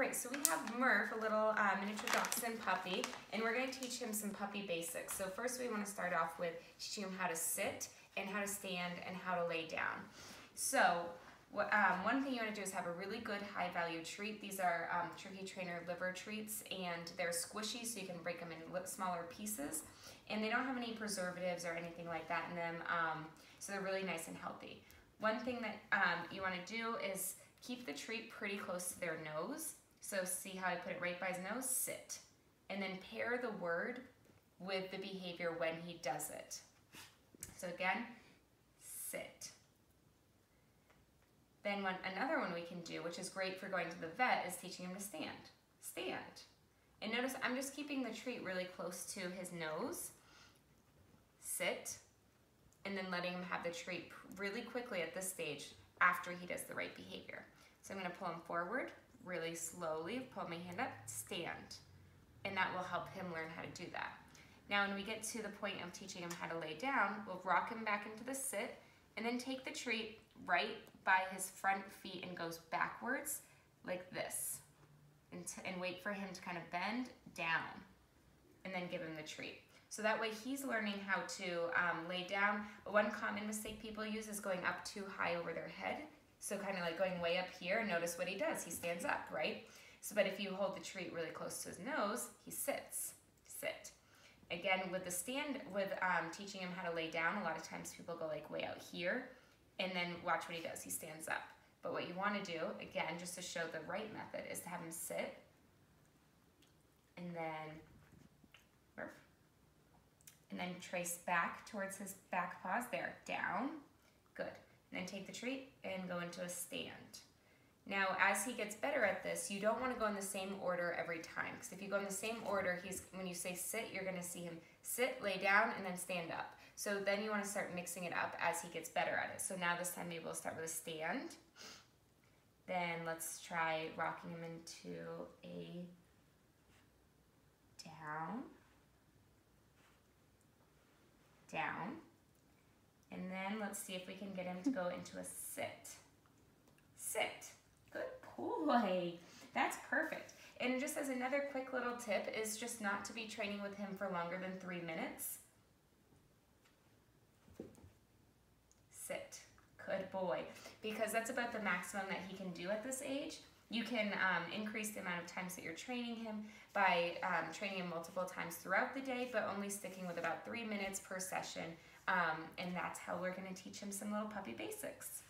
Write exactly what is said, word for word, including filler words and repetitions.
right, so we have Murph, a little uh, miniature dachshund puppy, and we're going to teach him some puppy basics. So first we want to start off with teaching him how to sit and how to stand and how to lay down. So what, um, one thing you want to do is have a really good high value treat. These are um, Turkey Trainer liver treats, and they're squishy so you can break them in smaller pieces. And they don't have any preservatives or anything like that in them, um, so they're really nice and healthy. One thing that um, you want to do is keep the treat pretty close to their nose. So see how I put it right by his nose? Sit. And then pair the word with the behavior when he does it. So again, sit. Then one, another one we can do, which is great for going to the vet, is teaching him to stand. Stand. And notice I'm just keeping the treat really close to his nose. Sit. And then letting him have the treat really quickly at this stage after he does the right behavior. So I'm going to pull him forward really slowly, pull my hand up, stand. And that will help him learn how to do that. Now when we get to the point of teaching him how to lay down, we'll rock him back into the sit and then take the treat right by his front feet and goes backwards like this. And, and wait for him to kind of bend down and then give him the treat. So that way he's learning how to um, lay down. One common mistake people use is going up too high over their head. So kind of like going way up here, notice what he does. He stands up, right? So, but if you hold the treat really close to his nose, he sits, sit. Again, with the stand, with um, teaching him how to lay down, a lot of times people go like way out here, and then watch what he does, he stands up. But what you want to do, again, just to show the right method, is to have him sit, and then and then trace back towards his back paws, there, down, good. And then take the treat and go into a stand. Now, as he gets better at this, you don't want to go in the same order every time, because if you go in the same order, he's when you say sit, you're going to see him sit, lay down, and then stand up. So then you want to start mixing it up as he gets better at it. So now this time maybe we'll start with a stand. Then let's try rocking him into a down, down, and then let's see if we can get him to go into a sit. Sit. Good boy. That's perfect. And just as another quick little tip is just not to be training with him for longer than three minutes. Sit. Good boy. Because that's about the maximum that he can do at this age. You can um, increase the amount of times that you're training him by um, training him multiple times throughout the day, but only sticking with about three minutes per session. Um, and that's how we're going to teach him some little puppy basics.